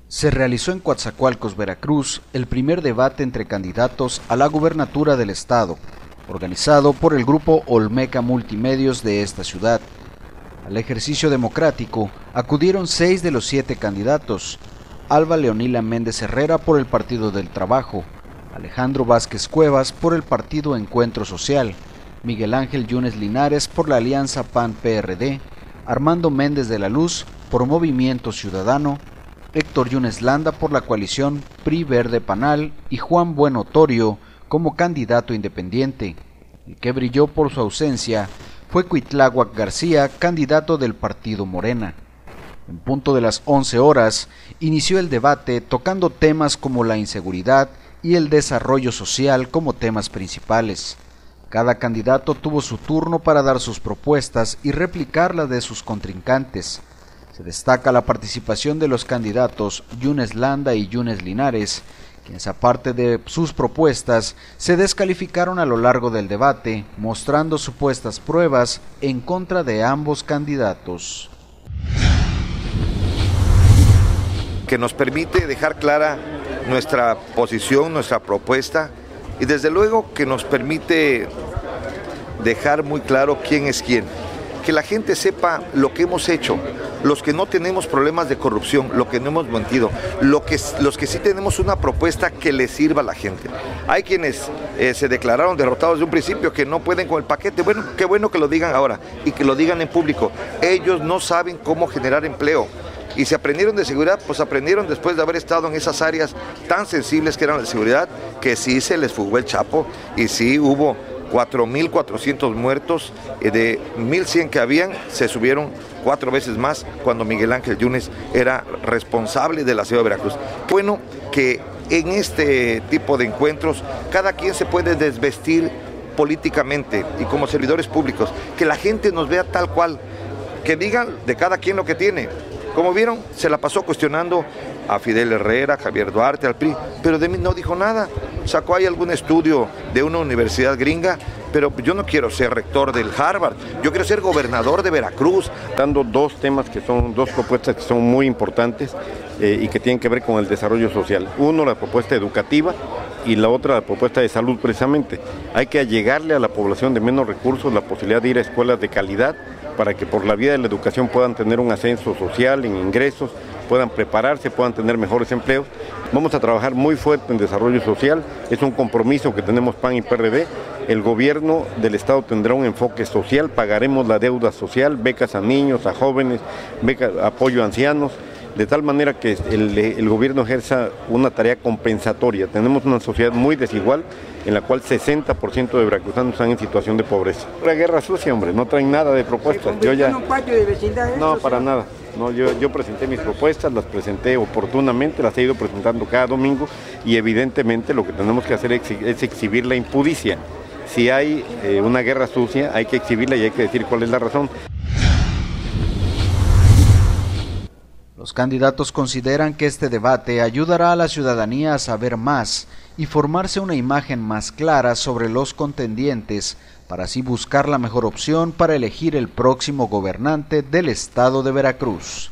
Se realizó en Coatzacoalcos, Veracruz, el primer debate entre candidatos a la gubernatura del estado, organizado por el grupo Olmeca Multimedios de esta ciudad. Al ejercicio democrático acudieron 6 de los 7 candidatos: Alba Leonila Méndez Herrera por el Partido del Trabajo, Alejandro Vázquez Cuevas por el Partido Encuentro Social, Miguel Ángel Yunes Linares por la Alianza PAN-PRD, Armando Méndez de la Luz por Movimiento Ciudadano, Héctor Yunes Landa por la coalición PRI Verde Panal y Juan Bueno Torio como candidato independiente. El que brilló por su ausencia fue Cuitláhuac García, candidato del partido Morena. En punto de las 11 horas, inició el debate tocando temas como la inseguridad y el desarrollo social como temas principales. Cada candidato tuvo su turno para dar sus propuestas y replicar las de sus contrincantes. Se destaca la participación de los candidatos Yunes Landa y Yunes Linares, quienes aparte de sus propuestas se descalificaron a lo largo del debate, mostrando supuestas pruebas en contra de ambos candidatos. Que nos permite dejar clara nuestra posición, nuestra propuesta, y desde luego que nos permite dejar muy claro quién es quién. Que la gente sepa lo que hemos hecho, los que no tenemos problemas de corrupción, lo que no hemos mentido, los que sí tenemos una propuesta que le sirva a la gente. Hay quienes se declararon derrotados de un principio, que no pueden con el paquete. Bueno, qué bueno que lo digan ahora y que lo digan en público. Ellos no saben cómo generar empleo. Y si aprendieron de seguridad, pues aprendieron después de haber estado en esas áreas tan sensibles que eran la seguridad, que sí se les fugó el Chapo y sí hubo 4.400 muertos, de 1.100 que habían, se subieron 4 veces más cuando Miguel Ángel Yunes era responsable de la ciudad de Veracruz. Bueno, que en este tipo de encuentros cada quien se puede desvestir políticamente y como servidores públicos, que la gente nos vea tal cual, que digan de cada quien lo que tiene. Como vieron, se la pasó cuestionando a Fidel Herrera, a Javier Duarte, al PRI, pero de mí no dijo nada. Sacó ahí algún estudio de una universidad gringa, pero yo no quiero ser rector del Harvard, yo quiero ser gobernador de Veracruz. Dando 2 temas que son 2 propuestas que son muy importantes y que tienen que ver con el desarrollo social. Uno, la propuesta educativa, y la otra, la propuesta de salud precisamente. Hay que allegarle a la población de menos recursos la posibilidad de ir a escuelas de calidad para que por la vía de la educación puedan tener un ascenso social en ingresos, puedan prepararse, puedan tener mejores empleos. Vamos a trabajar muy fuerte en desarrollo social, es un compromiso que tenemos PAN y PRD. El gobierno del estado tendrá un enfoque social, pagaremos la deuda social, becas a niños, a jóvenes, becas, apoyo a ancianos, de tal manera que el gobierno ejerza una tarea compensatoria. Tenemos una sociedad muy desigual en la cual 60% de veracruzanos están en situación de pobreza. La guerra sucia, hombre, no traen nada de propuestas. Yo ya... ¿Un patio de vecindad? No, para nada. No, yo presenté mis propuestas, las presenté oportunamente, las he ido presentando cada domingo y evidentemente lo que tenemos que hacer es exhibir la impudicia. Si hay una guerra sucia, hay que exhibirla y hay que decir cuál es la razón. Los candidatos consideran que este debate ayudará a la ciudadanía a saber más y formarse una imagen más clara sobre los contendientes, para así buscar la mejor opción para elegir el próximo gobernante del estado de Veracruz.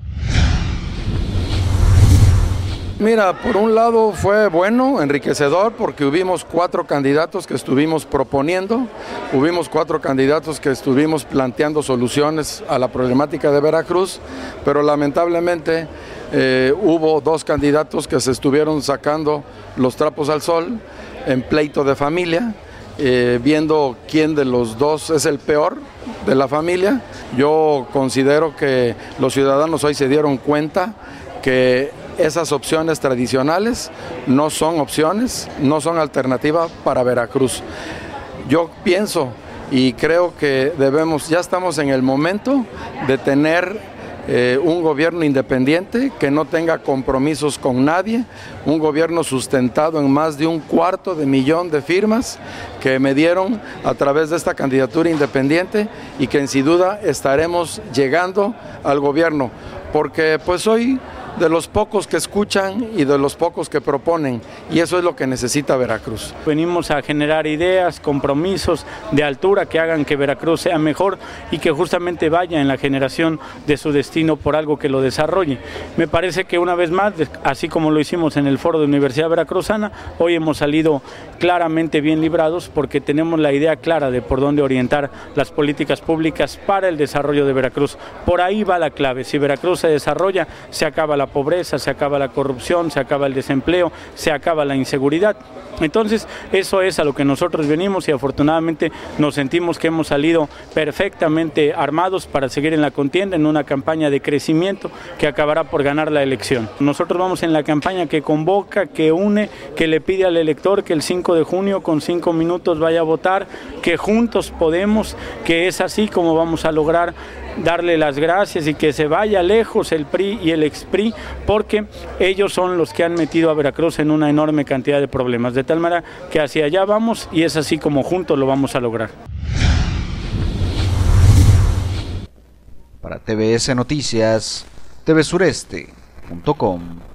Mira, por un lado fue bueno, enriquecedor, porque hubimos 4 candidatos que estuvimos proponiendo, hubimos 4 candidatos que estuvimos planteando soluciones a la problemática de Veracruz, pero lamentablemente hubo 2 candidatos que se estuvieron sacando los trapos al sol en pleito de familia, viendo quién de los 2 es el peor de la familia. Yo considero que los ciudadanos hoy se dieron cuenta que esas opciones tradicionales no son opciones, no son alternativa para Veracruz. Yo pienso y creo que ya estamos en el momento de tener un gobierno independiente que no tenga compromisos con nadie, un gobierno sustentado en más de 250,000 de firmas que me dieron a través de esta candidatura independiente y que sin duda estaremos llegando al gobierno, porque pues hoy de los pocos que escuchan y de los pocos que proponen, y eso es lo que necesita Veracruz. Venimos a generar ideas, compromisos de altura que hagan que Veracruz sea mejor y que justamente vaya en la generación de su destino por algo que lo desarrolle. Me parece que una vez más, así como lo hicimos en el foro de Universidad Veracruzana, hoy hemos salido claramente bien librados porque tenemos la idea clara de por dónde orientar las políticas públicas para el desarrollo de Veracruz. Por ahí va la clave. Si Veracruz se desarrolla, se acaba la pobreza, se acaba la corrupción, se acaba el desempleo, se acaba la inseguridad. Entonces, eso es a lo que nosotros venimos y afortunadamente nos sentimos que hemos salido perfectamente armados para seguir en la contienda, en una campaña de crecimiento que acabará por ganar la elección. Nosotros vamos en la campaña que convoca, que une, que le pide al elector que el 5 de junio con 5 minutos vaya a votar, que juntos podemos, que es así como vamos a lograr darle las gracias y que se vaya lejos el PRI y el ex-PRI, porque ellos son los que han metido a Veracruz en una enorme cantidad de problemas, de tal manera que hacia allá vamos y es así como juntos lo vamos a lograr. Para TVS Noticias, tvsureste.com.